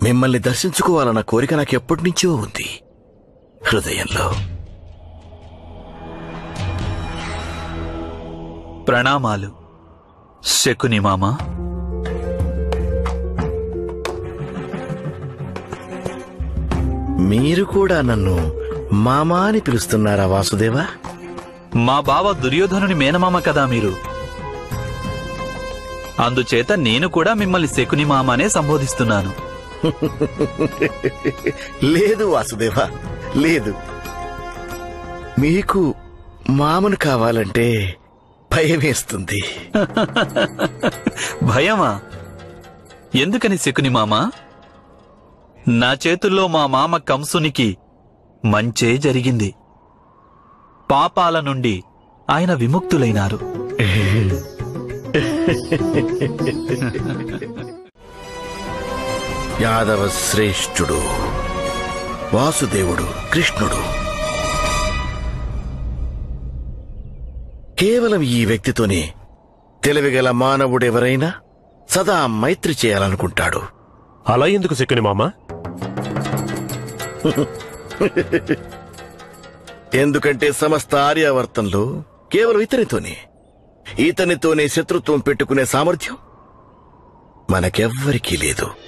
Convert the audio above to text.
మిమ్మల్ని దర్శించుకోవాలన్న కోరిక నాకెప్పటి నుంచో ఉంది హృదయంలో. ప్రణామాలు శకుని మామా. మీరు కూడా నన్ను మామా అని పిలుస్తున్నారా వాసుదేవా? మా బావ దుర్యోధనుని మేనమామ కదా మీరు. అందుచేత నేను కూడా మిమ్మల్ని శకుని మామానే సంబోధిస్తున్నాను. లేదు వాసుదేవా, లేదు. మీకు మామను కావాలంటే భయమేస్తుంది. భయమా? ఎందుకని శకుని మామా? నా చేతుల్లో మా మామ కంసునికి మంచే జరిగింది. పాపాల నుండి ఆయన విముక్తులైనారు. యాదవ శ్రేష్ఠుడు వాసుదేవుడు కృష్ణుడు కేవలం ఈ వ్యక్తితోనే తెలివిగల మానవుడెవరైనా సదా మైత్రి చేయాలనుకుంటాడు. అలా ఎందుకు శకుని మామా? ఎందుకంటే సమస్త ఆర్యావర్తంలో కేవలం ఇతనితోనే శత్రుత్వం పెట్టుకునే సామర్థ్యం మనకెవ్వరికీ లేదు.